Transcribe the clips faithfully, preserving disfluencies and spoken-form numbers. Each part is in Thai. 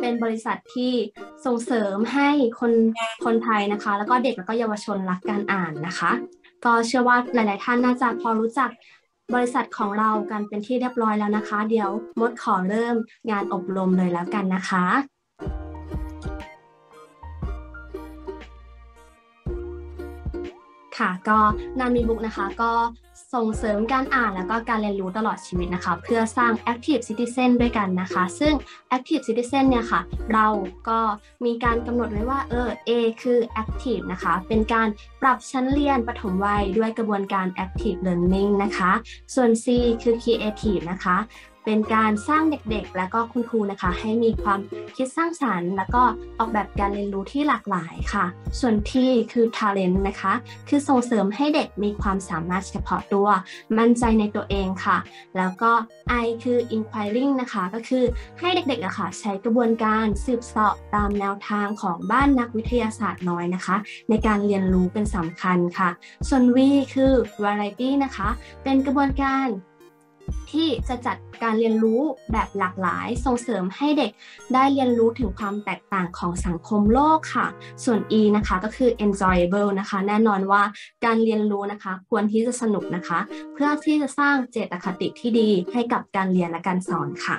เป็นบริษัทที่ส่งเสริมให้คนคนไทยนะคะแล้วก็เด็กแล้วก็เยาวชนรักการอ่านนะคะก็เชื่อว่าหลายๆท่านน่าจะพอรู้จักบริษัทของเรากันเป็นที่เรียบร้อยแล้วนะคะเดี๋ยวมดขอเริ่มงานอบรมเลยแล้วกันนะคะค่ะก็นามีบุ๊กนะคะก็ส่งเสริมการอ่านแล้วก็การเรียนรู้ตลอดชีวิตนะคะเพื่อสร้าง Active Citizen ด้วยกันนะคะซึ่ง Active Citizen เนี่ยค่ะเราก็มีการกำหนดไว้ว่าเออ A คือ Active นะคะเป็นการปรับชั้นเรียนปฐมวัยด้วยกระบวนการ Active Learning นะคะส่วน C คือ Creative นะคะเป็นการสร้างเด็กๆและก็คุณครูนะคะให้มีความคิดสร้างสรรค์แล้วก็ออกแบบการเรียนรู้ที่หลากหลายค่ะส่วน T คือ talent นะคะคือส่งเสริมให้เด็กมีความสามารถเฉพาะตัวมั่นใจในตัวเองค่ะแล้วก็ I คือ inquiring นะคะก็คือให้เด็กๆอะค่ะใช้กระบวนการสืบเสาะตามแนวทางของบ้านนักวิทยาศาสตร์น้อยนะคะในการเรียนรู้เป็นสำคัญค่ะส่วน V คือ variety นะคะเป็นกระบวนการที่จะจัดการเรียนรู้แบบหลากหลายส่งเสริมให้เด็กได้เรียนรู้ถึงความแตกต่างของสังคมโลกค่ะส่วน E นะคะก็คือ enjoyable นะคะแน่นอนว่าการเรียนรู้นะคะควรที่จะสนุกนะคะเพื่อที่จะสร้างเจตคติที่ดีให้กับการเรียนและการสอนค่ะ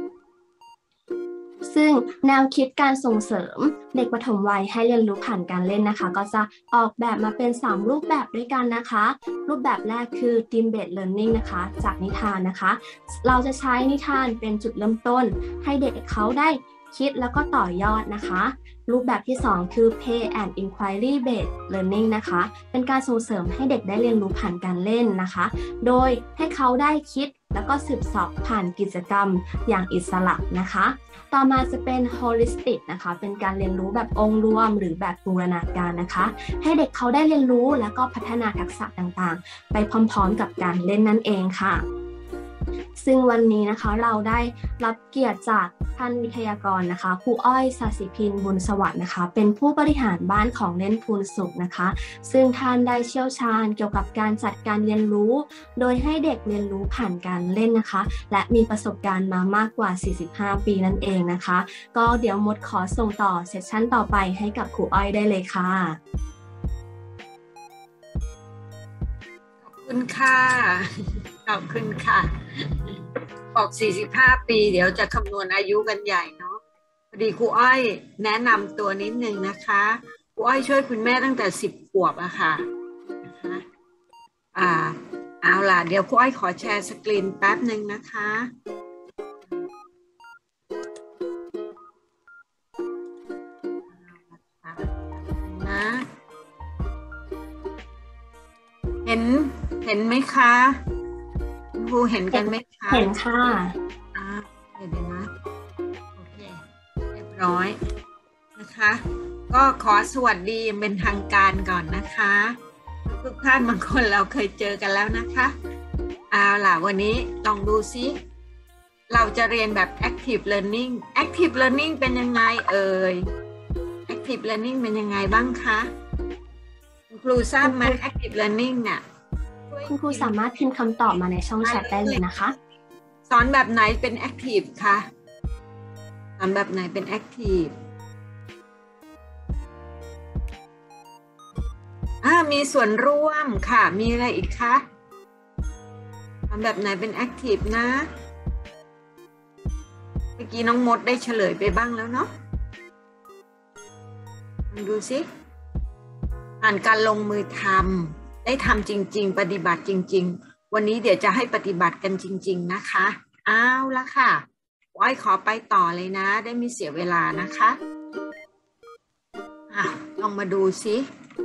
ซึ่งแนวคิดการส่งเสริมเด็กปฐมวัยให้เรียนรู้ผ่านการเล่นนะคะก็จะออกแบบมาเป็นสามรูปแบบด้วยกันนะคะรูปแบบแรกคือ Theme Based Learning นะคะจากนิทานนะคะเราจะใช้นิทานเป็นจุดเริ่มต้นให้เด็กเขาได้คิดแล้วก็ต่อยอดนะคะรูปแบบที่สองคือ Play and Inquiry Based Learning นะคะเป็นการส่งเสริมให้เด็กได้เรียนรู้ผ่านการเล่นนะคะโดยให้เขาได้คิดแล้วก็สืบเสาะผ่านกิจกรรมอย่างอิสระนะคะต่อมาจะเป็น holistic นะคะเป็นการเรียนรู้แบบองค์รวมหรือแบบบูรณาการนะคะให้เด็กเขาได้เรียนรู้แล้วก็พัฒนาทักษะต่างๆไปพร้อมๆกับการเล่นนั่นเองค่ะซึ่งวันนี้นะคะเราได้รับเกียรติจากท่านวิทยากรนะคะครูอ้อยศศิพินบุญสวัสดิ์นะคะเป็นผู้บริหารบ้านของเล่นพูนสุขนะคะซึ่งท่านได้เชี่ยวชาญเกี่ยวกับการจัดการเรียนรู้โดยให้เด็กเรียนรู้ผ่านการเล่นนะคะและมีประสบการณ์มามากกว่าสี่สิบห้าปีนั่นเองนะคะก็เดี๋ยวมดขอส่งต่อเซสชั่นต่อไปให้กับครูอ้อยได้เลยค่ะขอบคุณค่ะขอบคุณค่ะบอกสี่สิบห้าปีเดี๋ยวจะคำนวณอายุกันใหญ่เนาะพอดีครูอ้อยแนะนำตัวนิดนึงนะคะครูอ้อยช่วยคุณแม่ตั้งแต่สิบขวบอะค่ะนะคะอ่าเอาล่ะเดี๋ยวครูอ้อยขอแชร์สกรีนแป๊บหนึ่งนะคะนะเห็นเห็นไหมคะครูเห็นกันไหมคะเห็นค่ะอ่าเดี๋ยวนะโอเคเรียบร้อยนะคะก็ขอสวัสดียังเป็นทางการก่อนนะคะทุกท่านบางคนเราเคยเจอกันแล้วนะคะเอาล่ะวันนี้ลองดูซิเราจะเรียนแบบ active learning active learning เป็นยังไงเอ่ย active learning เป็นยังไงบ้างคะคุณครูทราบไหม active learning เนี่ยคุณครูสามารถพิมพ์คำตอบมาในช่องแชทได้เลยนะคะสอนแบบไหนเป็น active คะสอนแบบไหนเป็น active อ่ามีส่วนร่วมค่ะมีอะไรอีกคะสอนแบบไหนเป็น active นะเมื่อกี้น้องมดได้เฉลยไปบ้างแล้วเนาะดูสิผ่านการลงมือทำได้ทำจริงๆปฏิบัติจริงๆวันนี้เดี๋ยวจะให้ปฏิบัติกันจริงๆนะคะเอาละค่ะอ้อยขอไปต่อเลยนะได้ไม่เสียเวลานะคะอ่ะลองมาดูซิ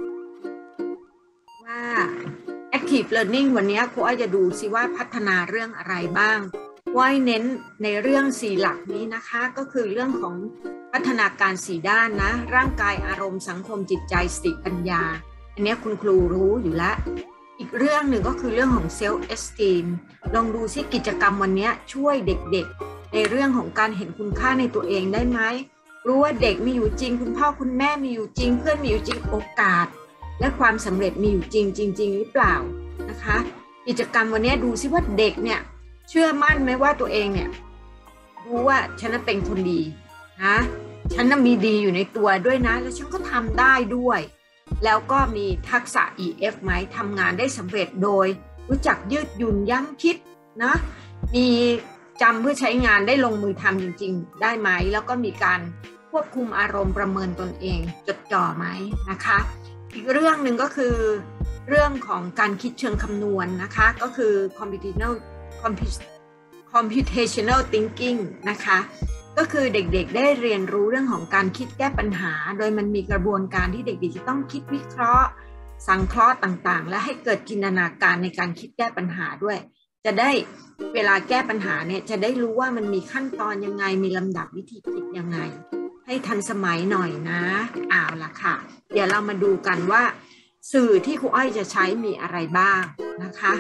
ว่า active learning วันนี้ครูอ้อยจะดูซิว่าพัฒนาเรื่องอะไรบ้างอ้อยเน้นในเรื่องสี่หลักนี้นะคะก็คือเรื่องของพัฒนาการสี่ด้านนะร่างกายอารมณ์สังคมจิตใจสติปัญญาอันนี้คุณครูรู้อยู่แล้วอีกเรื่องหนึ่งก็คือเรื่องของ self esteem ลองดูซิกิจกรรมวันนี้ช่วยเด็กๆในเรื่องของการเห็นคุณค่าในตัวเองได้ไหมรู้ว่าเด็กมีอยู่จริงคุณพ่อคุณแม่มีอยู่จริงเพื่อนมีอยู่จริงโอกาสและความสำเร็จมีอยู่จริงจริงๆหรือเปล่านะคะกิจกรรมวันนี้ดูซิว่าเด็กเนี่ยเชื่อมั่นไหมว่าตัวเองเนี่ยรู้ว่าฉันเป็นคนดีนะฉันน่ะมีดีอยู่ในตัวด้วยนะแล้วฉันก็ทำได้ด้วยแล้วก็มีทักษะ อี เอฟ ไหมทำงานได้สำเร็จโดยรู้จักยืดหยุ่นยั้งคิดนะมีจำเพื่อใช้งานได้ลงมือทำจริงๆได้ไหมแล้วก็มีการควบคุมอารมณ์ประเมินตนเองจดจ่อไหมนะคะอีกเรื่องหนึ่งก็คือเรื่องของการคิดเชิงคำนวณ นะคะก็คือ computational computational thinking นะคะก็คือเด็กๆได้เรียนรู้เรื่องของการคิดแก้ปัญหาโดยมันมีกระบวนการที่เด็กๆจะต้องคิดวิเคราะห์สังเคราะห์ต่างๆและให้เกิดจินตนาการในการคิดแก้ปัญหาด้วยจะได้เวลาแก้ปัญหาเนี่ยจะได้รู้ว่ามันมีขั้นตอนยังไงมีลำดับวิธีคิดยังไงให้ทันสมัยหน่อยนะเอาล่ะค่ะเดี๋ยวเรามาดูกันว่าสื่อที่ครูอ้อยจะใช้มีอะไรบ้างนะคะ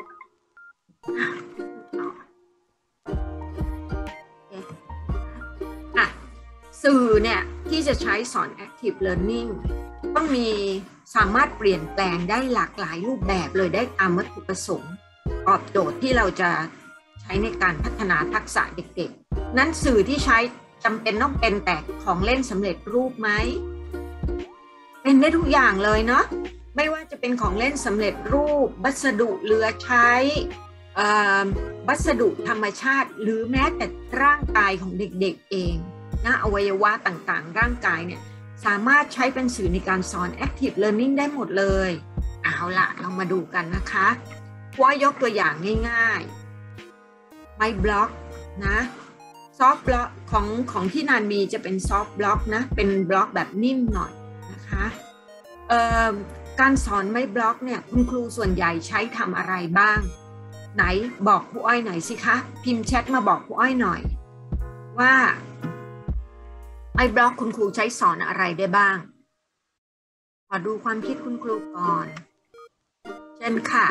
อ่ะสื่อเนี่ยที่จะใช้สอน active learning ต้องมีสามารถเปลี่ยนแปลงได้หลากหลายรูปแบบเลยได้ตามวัตถุประสงค์ตอบโจทย์ที่เราจะใช้ในการพัฒนาทักษะเด็กๆนั้นสื่อที่ใช้จำเป็นต้องเป็นแต่ของเล่นสำเร็จรูปไหมเป็นได้ทุกอย่างเลยเนาะไม่ว่าจะเป็นของเล่นสำเร็จรูปวัสดุเหลือใช้วัสดุธรรมชาติหรือแม้แต่ร่างกายของเด็กๆเองนะอวัยวะต่างๆร่างกายเนี่ยสามารถใช้เป็นสื่อในการสอน active learning ได้หมดเลยเอาล่ะเรามาดูกันนะคะว่ายกตัวอย่างง่ายๆไม้บล็อกนะซอฟต์บล็อกของของที่นานมีจะเป็นซอฟต์บล็อกนะเป็นบล็อกแบบนิ่มหน่อยนะคะเอ่อการสอนไม้บล็อกเนี่ยคุณครูส่วนใหญ่ใช้ทำอะไรบ้างไหนบอกครูอ้อยหน่อยสิคะพิมพ์แชทมาบอกครูอ้อยหน่อยว่าไม้บล็อกคุณครูใช้สอนอะไรได้บ้างขอดูความคิดคุณครูก่อนเช่นค่ะ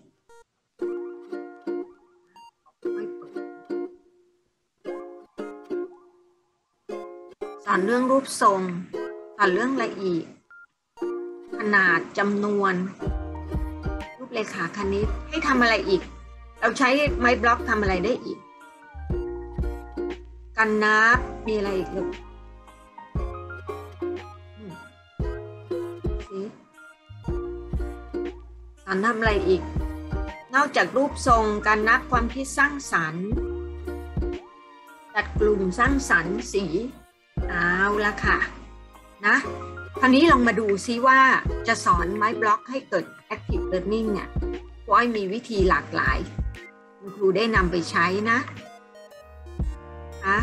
สอนเรื่องรูปทรงสอนเรื่องละเอียดขนาดจำนวนรูปเลขาคณิตให้ทำอะไรอีกเราใช้ไม้บล็อกทำอะไรได้อีกกันนับมีอะไรอีกลูกสอนทำอะไรอีกนอกจากรูปทรงการนับความคิดสร้างสรรค์จัดกลุ่มสร้างสรรค์สีเอาละค่ะนะคราวนี้ลองมาดูซิว่าจะสอนไม้บล็อกให้เกิด active learning เนี่ยครูอ้อยมีวิธีหลากหลายคุณครูได้นำไปใช้นะอะ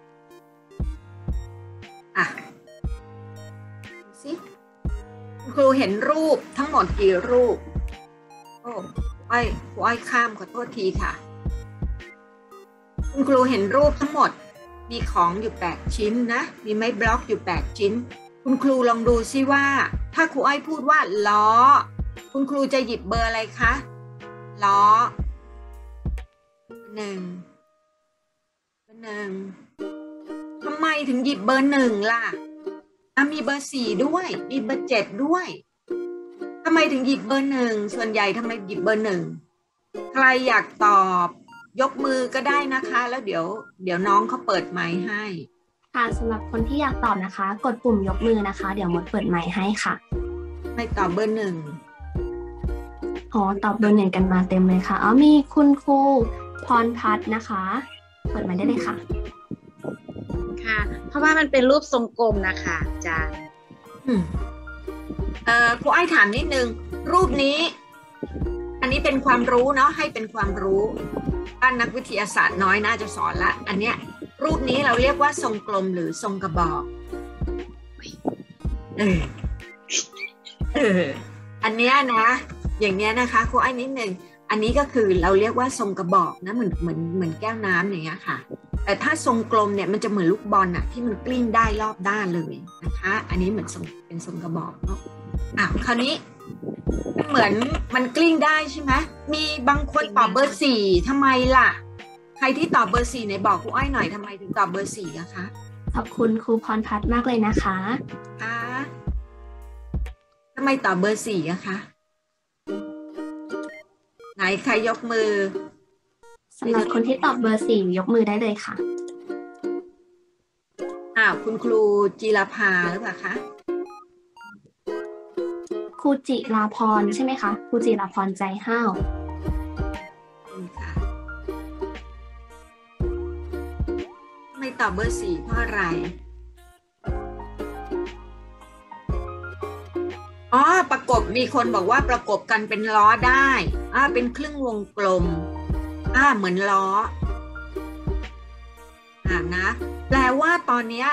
อ่ะดูสิคุณครูเห็นรูปทั้งหมดกี่รูปโอ้ครูอ้อยครูอ้อยข้ามขอโทษทีค่ะคุณครูเห็นรูปทั้งหมดมีของอยู่แปดชิ้นนะมีไม้บล็อกอยู่แปดชิ้นคุณครูลองดูซิว่าถ้าครูอ้อยพูดว่าล้อคุณครูจะหยิบเบอร์อะไรคะล้อหนึ่งเบอร์หนึ่งทำไมถึงหยิบเบอร์หนึ่งล่ะอ่ะมีเบอร์สี่ด้วยมีเบอร์เจ็ดด้วยทำไมถึงหยิบเบอร์หนึ่งส่วนใหญ่ทำไมหยิบเบอร์หนึ่งใครอยากตอบยกมือก็ได้นะคะแล้วเดี๋ยวเดี๋ยวน้องเขาเปิดไมค์ให้ค่ะสำหรับคนที่อยากตอบนะคะกดปุ่มยกมือนะคะเดี๋ยวมดเปิดไมค์ให้ค่ะไม่ตอบเบอร์หนึ่งอ๋อตอบเบอร์หนึ่งกันมาเต็มเลยค่ะอ๋อมีคุณครูพรพัฒน์นะคะเปิดไมค์ได้เลยค่ะค่ะเพราะว่ามันเป็นรูปทรงกลมนะคะอาจารย์อืมเอ่อครูอ้อยถามนิดนึงรูปนี้อันนี้เป็นความรู้เนาะให้เป็นความรู้ด้านนักวิทยาศาสตร์น้อยน่าจะสอนละอันเนี้ยรูปนี้เราเรียกว่าทรงกลมหรือทรงกระบอกเออเอออันเนี้ยนะอย่างเนี้ยนะคะครูอ้อยนิดนึงอันนี้ก็คือเราเรียกว่าทรงกระบอกนะเหมือนเหมือนเหมือนแก้วน้ำอย่างเงี้ยค่ะแต่ถ้าทรงกลมเนี่ยมันจะเหมือนลูกบอลอะที่มันกลิ้งได้รอบด้านเลยนะคะอันนี้เหมือนทรงเป็นทรงกระบอกเนาะอ่ะคราวนี้เหมือนมันกลิ้งได้ใช่ไหมมีบางคนตอบเบอร์สี่ทำไมล่ะใครที่ตอบเบอร์สี่ไหนบอกครูอ้อยหน่อยทำไมถึงตอบเบอร์สี่อะคะขอบคุณครูพรพัฒน์มากเลยนะคะค่ะทำไมตอบเบอร์สี่อะคะไหนใครยกมือสำหรับคนที่ตอบเบอร์สี่ยกมือได้เลยค่ะอ่ะาวคุณครูจีรภาหรือเปล่าคะครูจิราพรใช่ไหมคะครูจิราพรใจห้าวค่ะไม่ตอบเบอร์สี่เพราะอะไรอ๋อประกบมีคนบอกว่าประกบกันเป็นล้อได้อ่าเป็นครึ่งวงกลมอ่าเหมือนล้ออ่านะแปลว่าตอนเนี้ย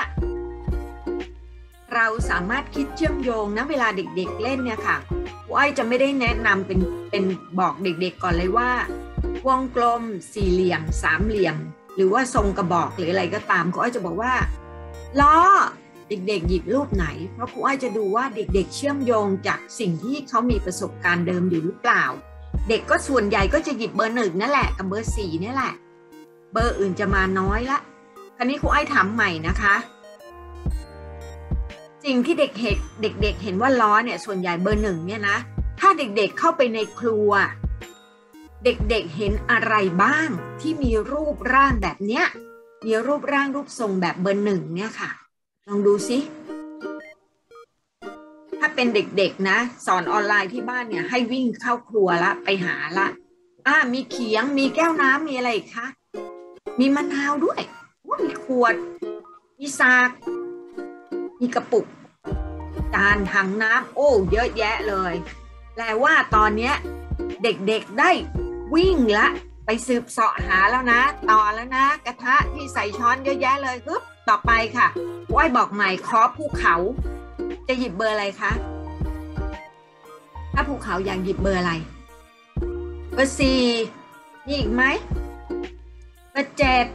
เราสามารถคิดเชื่อมโยงนะเวลาเด็กๆเล่นเนี่ยค่ะครูอ้อยจะไม่ได้แนะนำเป็นเป็นบอกเด็กๆก่อนเลยว่าวงกลมสี่เหลี่ยมสามเหลี่ยมหรือว่าทรงกระบอกหรืออะไรก็ตามครูอ้อยจะบอกว่าล้อเด็กๆหยิบรูปไหนเพราะครูอ้อยจะดูว่าเด็กๆเชื่อมโยงจากสิ่งที่เขามีประสบการณ์เดิมอยู่หรือเปล่าเด็กก็ส่วนใหญ่ก็จะหยิบเบอร์หนึ่งนั่นแหละกับเบอร์สี่นี่แหละเบอร์อื่นจะมาน้อยละคราวนี้ครูอ้อยถามใหม่นะคะสิ่งที่เด็กเห็นเด็กๆเห็นว่าล้อเนี่ยส่วนใหญ่เบอร์หนึ่งเนี่ยนะถ้าเด็กๆเข้าไปในครัวเด็กๆเห็นอะไรบ้างที่มีรูปร่างแบบเนี้ยมีรูปร่างรูปทรงแบบเบอร์หนึ่งเนี่ยค่ะลองดูสิถ้าเป็นเด็กๆนะสอนออนไลน์ที่บ้านเนี่ยให้วิ่งเข้าครัวละไปหาละอ่ามีเขียงมีแก้วน้ำมีอะไรอีกคะมีมะนาวด้วยมีขวดมีซากมีกระปุกจานถังน้ำโอ้เยอะแยะเลยแปลว่าตอนนี้เด็กๆได้วิ่งละไปสืบเสาะหาแล้วนะต่อแล้วนะกระทะที่ใส่ช้อนเยอะแยะเลยปึ๊บต่อไปค่ะว่ายบอกใหม่ขอภูเขาจะหยิบเบอร์อะไรคะถ้าภูเขาอยากหยิบเบอร์อะไรเบอร์สี่นี่อีกไหมเบอร์เจ็ด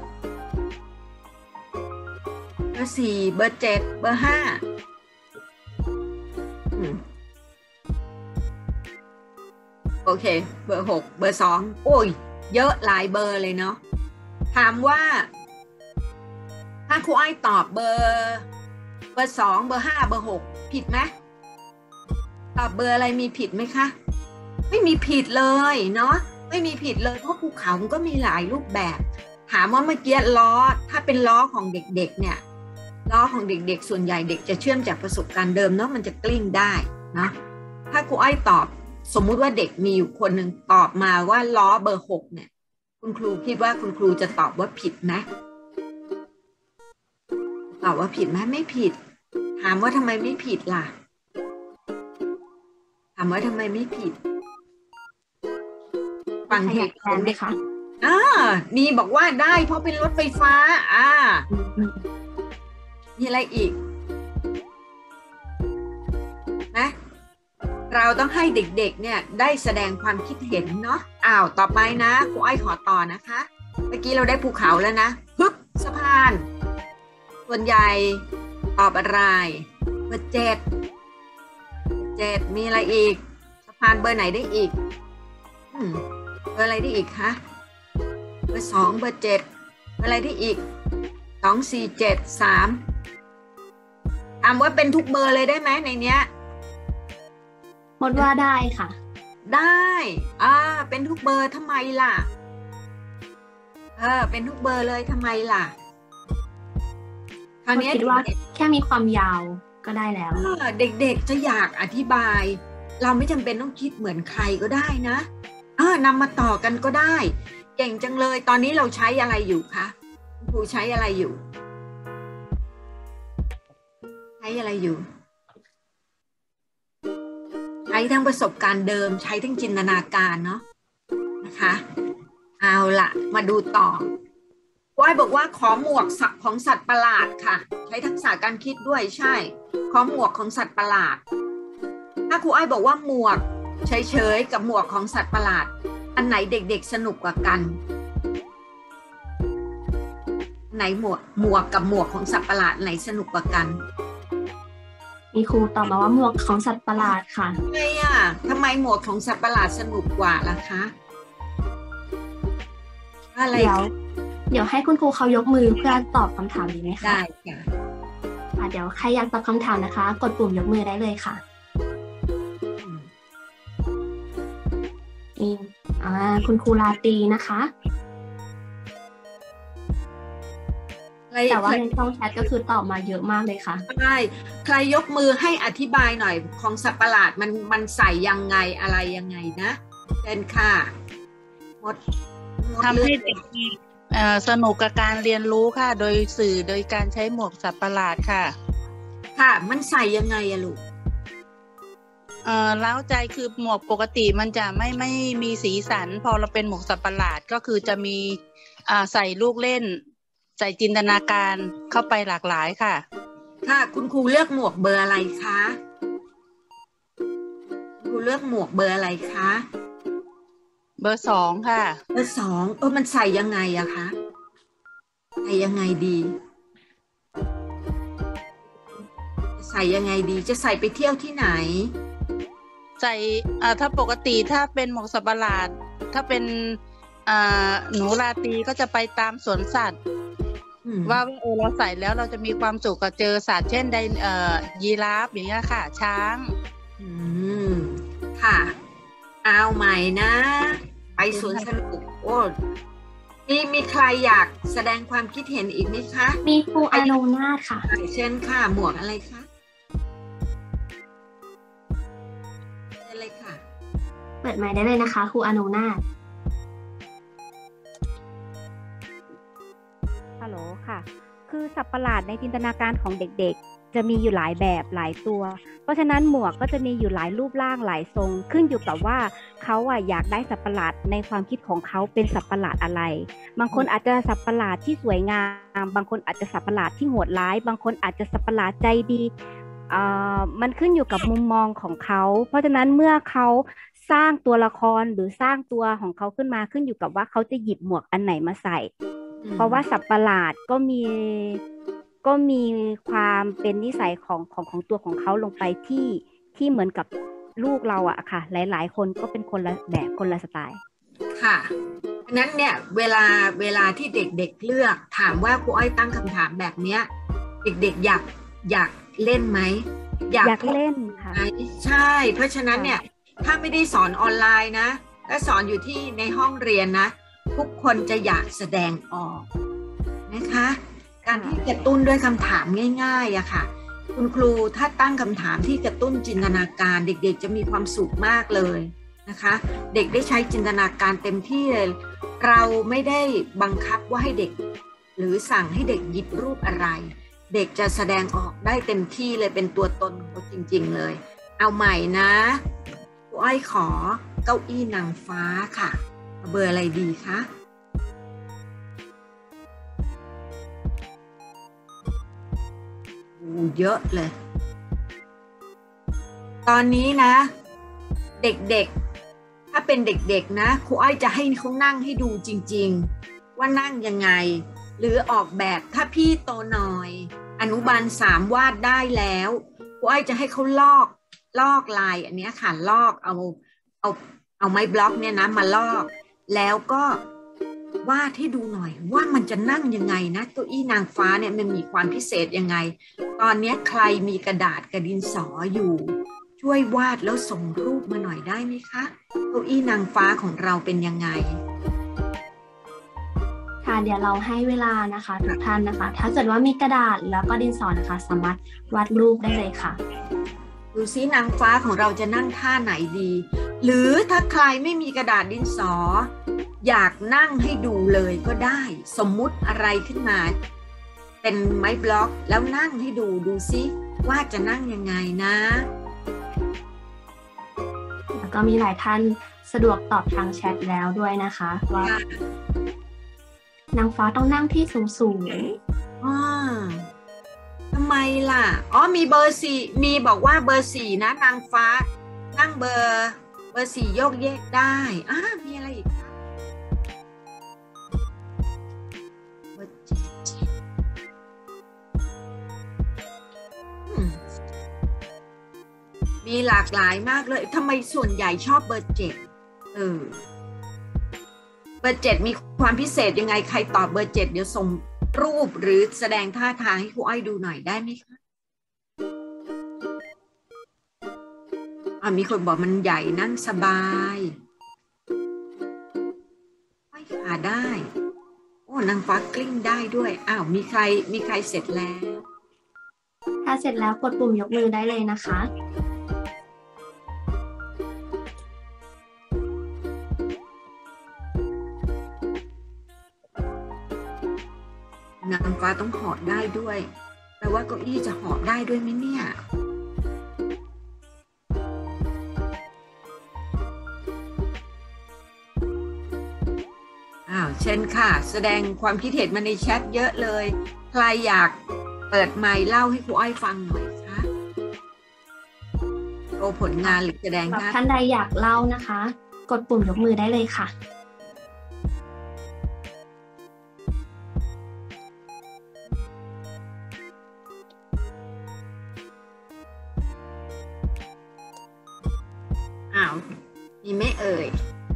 เบอร์สี่เบอร์เจ็ดเบอร์ห้าโอเคเบอร์หกเบอร์สองโอ้ยเยอะหลายเบอร์เลยเนาะถามว่าถ้าครูอ้อยตอบเบอร์เบอร์สองเบอร์ห้าเบอร์หกผิดไหมตอบเบอร์อะไรมีผิดไหมคะไม่มีผิดเลยเนาะไม่มีผิดเลยเพราะภูเขามันก็มีหลายรูปแบบถามว่าเมื่อกี้ล้อถ้าเป็นล้อของเด็กๆเนี่ยล้อของเด็กๆส่วนใหญ่เด็กจะเชื่อมจากประสบการณ์เดิมเนาะมันจะกลิ้งได้นะถ้าครูอ้อยตอบสมมุติว่าเด็กมีอยู่คนหนึ่งตอบมาว่าล้อเบอร์หกเนี่ยคุณครูคิดว่าคุณครูจะตอบว่าผิดไหมตอบว่าผิดไหมไม่ผิดถามว่าทำไมไม่ผิดล่ะถามว่าทำไมไม่ผิดฟังเหตุผลไหมคะอ่ามีบอกว่าได้เพราะเป็นรถไฟฟ้าอ่ามีอะไรอีกนะเราต้องให้เด็กๆเนี่ยได้แสดงความคิดเห็นเนาะอ้าวต่อไปนะครูอ้อยขอต่อนะคะเมื่อกี้เราได้ภูเขาแล้วนะฮึบสะพานส่วนใหญ่ตอบอะไรเบอร์เจ็ดเจ็ดมีอะไรอีกสะพานเบอร์ไหนได้อีกอืมเบอร์อะไรได้อีกคะเบอร์สองเบอร์เจ็ดเบอร์อะไรได้อีกสองสี่เจ็ดสามถามว่าเป็นทุกเบอร์เลยได้ไหมในเนี้ยหมดว่าได้ค่ะได้อ่าเป็นทุกเบอร์ทำไมล่ะเออเป็นทุกเบอร์เลยทำไมล่ะคราวนี้คิดว่าแค่มีความยาวก็ได้แล้วเด็กๆจะอยากอธิบายเราไม่จำเป็นต้องคิดเหมือนใครก็ได้นะเออนำมาต่อกันก็ได้เก่งจังเลยตอนนี้เราใช้อะไรอยู่คะครูใช้อะไรอยู่ใช้อะไรอยู่ใช้ทั้งประสบการณ์เดิมใช้ทั้งจินตนาการเนาะนะคะเอาล่ะมาดูต่อว่ายบอกว่าขอหมวกสัตว์ของสัตว์ประหลาดค่ะใช้ทักษะการคิดด้วยใช่ขอหมวกของสัตว์ประหลาดถ้าครูอ้อยบอกว่าหมวกเฉยๆกับหมวกของสัตว์ประหลาดอันไหนเด็กๆสนุกกว่ากันไหนหมวกหมวกกับหมวกของสัตว์ประหลาดไหนสนุกกว่ากันมีครูตอบมาว่าหมวกของสัตว์ประหลาดค่ะทำไมอ่ะทำไมหมวกของสัตว์ประหลาดสนุกกว่าล่ะคะอะไรเดี๋ยวเดี๋ยวให้คุณครูเขายกมือเพื่อตอบคำถามดีไหมคะได้ค่ะอ่ะเดี๋ยวใครอยากตอบคำถามนะคะกดปุ่มยกมือได้เลยค่ะอ่าคุณครูลาตรีนะคะแต่ว่าในช่องแชทก็คือตอบมาเยอะมากเลยค่ะใช่ใครยกมือให้อธิบายหน่อยของสัตว์ประหลาดมันมันใส่ยังไงอะไรยังไงนะเชิญค่ะหมดทำให้เด็กสนุกกับการเรียนรู้ค่ะโดยสื่อโดยการใช้หมวกสัตว์ประหลาดค่ะค่ะมันใส่ยังไงอะลูกเอ่อเล้าใจคือหมวกปกติมันจะไม่ไม่มีสีสันพอเราเป็นหมวกสัตว์ประหลาดก็คือจะมีอ่าใส่ลูกเล่นใส่จินตนาการเข้าไปหลากหลายค่ะค่ะคุณครูเลือกหมวกเบอร์อะไรคะครูเลือกหมวกเบอร์อะไรคะเบอร์สองค่ะเบอร์สองเออมันใส่ยังไงอะคะใส่ยังไงดีใส่ยังไงดีจะใส่ไปเที่ยวที่ไหนใส่อ่าถ้าปกติถ้าเป็นหมวกสัตว์ประหลาดถ้าเป็นอ่าหนูราตรีก็จะไปตามสวนสัตว์ว่าเออเราใส่แล้วเราจะมีความสุขกับเจอสัตว์เช่นไดเอ่อยีราฟอย่างเงี้ยค่ะช้างอืมค่ะเอาใหม่นะไปสวนสนุกโอ้มีมีใครอยากแสดงความคิดเห็นอีกไหมคะมีครูอโนนาถค่ะเช่นค่ะหมวกอะไรคะอะไรค่ะเปิดไมค์ได้เลยนะคะครูอโนนาถฮัลโหลค่ะคือสัตว์ประหลาดในจินตนาการของเด็กๆจะมีอยู่หลายแบบหลายตัวเพราะฉะนั้นหมวกก็จะมีอยู่หลายรูปร่างหลายทรงขึ้นอยู่กับว่าเขาอ่ะอยากได้สัตว์ประหลาดในความคิดของเขาเป็นสัตว์ประหลาดอะไรบางคนอาจจะสัตว์ประหลาดที่สวยงามบางคนอาจจะสัตว์ประหลาดที่โหดร้ายบางคนอาจจะสัตว์ประหลาดใจดีอ่ามันขึ้นอยู่กับมุมมองของเขาเพราะฉะนั้นเมื่อเขาสร้างตัวละครหรือสร้างตัวของเขาขึ้นมาขึ้นอยู่กับว่าเขาจะหยิบหมวกอันไหนมาใส่เพราะว่าสัตว์ประหลาดก็มีก็มีความเป็นนิสัยของของของตัวของเขาลงไปที่ที่เหมือนกับลูกเราอะค่ะหลายๆคนก็เป็นคนละแบบคนละสไตล์ค่ะฉะนั้นเนี่ยเวลาเวลาที่เด็กๆเลือกถามว่าครูอ้อยตั้งคำถามแบบเนี้ยเด็กๆอยากอยากเล่นไหมอยากเล่นค่ะใช่เพราะฉะนั้นเนี่ยถ้าไม่ได้สอนออนไลน์นะถ้าสอนอยู่ที่ในห้องเรียนนะทุกคนจะอยากแสดงออกนะคะการที่กระตุ้นด้วยคำถามง่ายๆอะค่ะคุณครูถ้าตั้งคำถามที่กระตุ้นจินตนาการเด็กๆจะมีความสุขมากเลยนะคะเด็กได้ใช้จินตนาการเต็มที่เลยเราไม่ได้บังคับว่าให้เด็กหรือสั่งให้เด็กหยิบรูปอะไรเด็กจะแสดงออกได้เต็มที่เลยเป็นตัวตนของเขาจริงๆเลยเอาใหม่นะครูอ้อยขอเก้าอี้นางฟ้าค่ะเบอร์อะไรดีคะเยอะเลยตอนนี้นะเด็กๆถ้าเป็นเด็กๆนะครูอ้อยจะให้เขานั่งให้ดูจริงๆว่านั่งยังไงหรือออกแบบถ้าพี่โตหน่อยอนุบาลสามวาดได้แล้วครูอ้อยจะให้เขาลอกลอกลายอันนี้ค่ะลอกเอาเอาเอาไม้บล็อกเนี่ยนะมาลอกแล้วก็วาดให้ดูหน่อยว่ามันจะนั่งยังไงนะเก้าอี้นางฟ้าเนี่ยมันมีความพิเศษยังไงตอนนี้ใครมีกระดาษกระดินสออยู่ช่วยวาดแล้วส่งรูปมาหน่อยได้ไหมคะเก้าอี้นางฟ้าของเราเป็นยังไงค่ะเดี๋ยวเราให้เวลานะคะทุกท่านนะคะถ้าเกิดว่ามีกระดาษแล้วก็ดินสอนะคะสามารถวาดรูปได้เลยค่ะดูซินางฟ้าของเราจะนั่งท่าไหนดีหรือถ้าใครไม่มีกระดาษดินสออยากนั่งให้ดูเลยก็ได้สมมุติอะไรขึ้นมาเป็นไม้บล็อกแล้วนั่งให้ดูดูซิว่าจะนั่งยังไงนะแล้วก็มีหลายท่านสะดวกตอบทางแชทแล้วด้วยนะคะว่านางฟ้าต้องนั่งที่สูงๆอ๋อทำไมล่ะอ๋อมีเบอร์สี่มีบอกว่าเบอร์สี่นะนางฟ้านั่งเบอร์เบอร์สี่โยกเยกได้อ่ามีอะไรอีกคะเบอร์เจ็ดมีหลากหลายมากเลยทำไมส่วนใหญ่ชอบเบอร์เจ็ดเออเบอร์เจ็ดมีความพิเศษยังไงใครตอบเบอร์เจ็ดเดี๋ยวส่งรูปหรือแสดงท่าทางให้ครูอ้อยดูหน่อยได้ไหมคะอ่ามีคนบอกมันใหญ่นั่งสบายห้อยขาได้โอ้อ้นางฟ้ากลิ้งได้ด้วยอ้าวมีใครมีใครเสร็จแล้วถ้าเสร็จแล้วกดปุ่มยกมือได้เลยนะคะนางฟ้าต้องหอบได้ด้วยแปลว่าเก้าอี้จะหอบได้ด้วยไหมเนี่ยอ้าวเช่นค่ะแสดงความคิดเห็นมาในแชทเยอะเลยใครอยากเปิดไมค์เล่าให้ครูอ้อยฟังหน่อยคะโชว์ผลงานหรือแสดงหน้าท่านใดอยากเล่านะคะ กดปุ่มยกมือได้เลยค่ะอ้าวมีไหมเอ่ย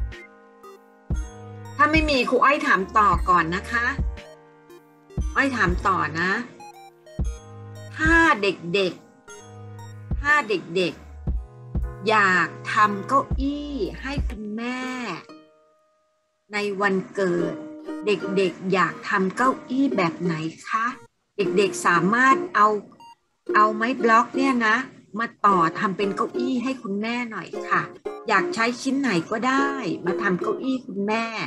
ถ้าไม่มีครูอ้อยถามต่อก่อนนะคะอ้อยถามต่อนะถ้าเด็กๆถ้าเด็กๆอยากทำเก้าอี้ให้คุณแม่ในวันเกิดเด็กๆอยากทำเก้าอี้แบบไหนคะเด็กๆสามารถเอาเอาไม้บล็อกเนี่ยนะมาต่อทำเป็นเก้าอี้ให้คุณแม่หน่อยค่ะอยากใช้ชิ้นไหนก็ได้มาทำเก้าอี้คุณแม่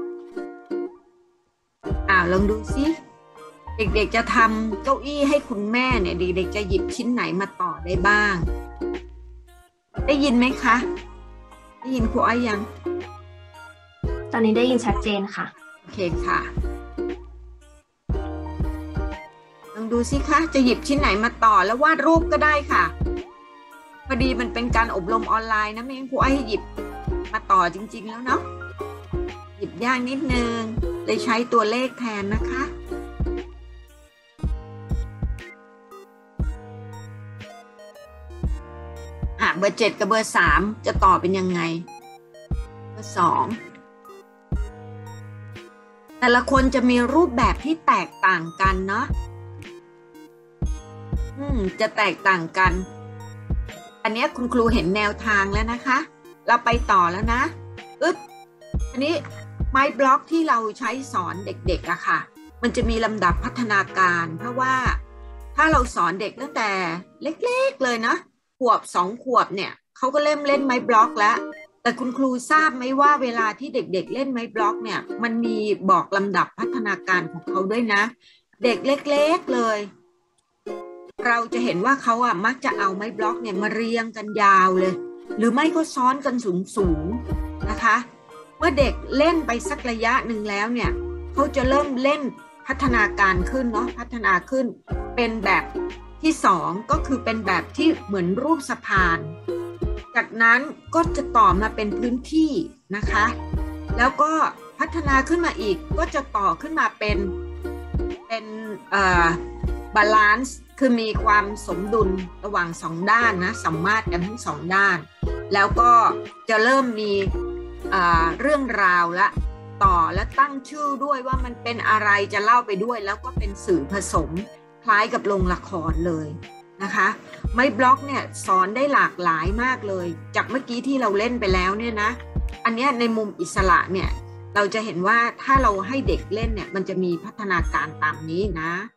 อ่าลองดูซิเด็กๆจะทำเก้าอี้ให้คุณแม่เนี่ยเด็กๆจะหยิบชิ้นไหนมาต่อได้บ้างได้ยินไหมคะได้ยินครูอ้อยยังตอนนี้ได้ยินชัดเจนค่ะโอเคค่ะลองดูซิคะจะหยิบชิ้นไหนมาต่อแล้ววาดรูปก็ได้ค่ะพอดีมันเป็นการอบรมออนไลน์นะไม่งั้นครูอ้อยให้หยิบมาต่อจริงๆแล้วเนาะหยิบยากนิดนึงเลยใช้ตัวเลขแทนนะคะอ่ะเบอร์เจ็ดกับเบอร์สามจะต่อเป็นยังไงเบอร์สองแต่ละคนจะมีรูปแบบที่แตกต่างกันเนาะอืมจะแตกต่างกันอันนี้คุณครูเห็นแนวทางแล้วนะคะเราไปต่อแล้วนะอึ๊บอันนี้ไม้บล็อกที่เราใช้สอนเด็กๆอะค่ะมันจะมีลำดับพัฒนาการเพราะว่าถ้าเราสอนเด็กตั้งแต่เล็กๆเลยนะขวบสองขวบเนี่ยเขาก็เริ่มเล่นไม้บล็อกแล้วแต่คุณครูทราบไหมว่าเวลาที่เด็กๆเล่นไม้บล็อกเนี่ยมันมีบอกลำดับพัฒนาการของเขาด้วยนะเด็กเล็กๆเลยเราจะเห็นว่าเขาอ่ะมักจะเอาไม้บล็อกเนี่ยมาเรียงกันยาวเลยหรือไม่ก็ซ้อนกันสูงๆนะคะเมื่อเด็กเล่นไปสักระยะหนึ่งแล้วเนี่ยเขาจะเริ่มเล่นพัฒนาการขึ้นเนาะพัฒนาขึ้นเป็นแบบที่สองก็คือเป็นแบบที่เหมือนรูปสะพานจากนั้นก็จะต่อมาเป็นพื้นที่นะคะแล้วก็พัฒนาขึ้นมาอีกก็จะต่อขึ้นมาเป็นเป็นเอ่อบาลานซ์คือมีความสมดุลระหว่างสองด้านนะสัมมาตรกันทั้งสองด้านแล้วก็จะเริ่มมีเรื่องราวและต่อและตั้งชื่อด้วยว่ามันเป็นอะไรจะเล่าไปด้วยแล้วก็เป็นสื่อผสมคล้ายกับโรงละครเลยนะคะไม้บล็อกเนี่ยสอนได้หลากหลายมากเลยจากเมื่อกี้ที่เราเล่นไปแล้วเนี่ยนะอันนี้ในมุมอิสระเนี่ยเราจะเห็นว่าถ้าเราให้เด็กเล่นเนี่ยมันจะมีพัฒนาการตามนี้นะ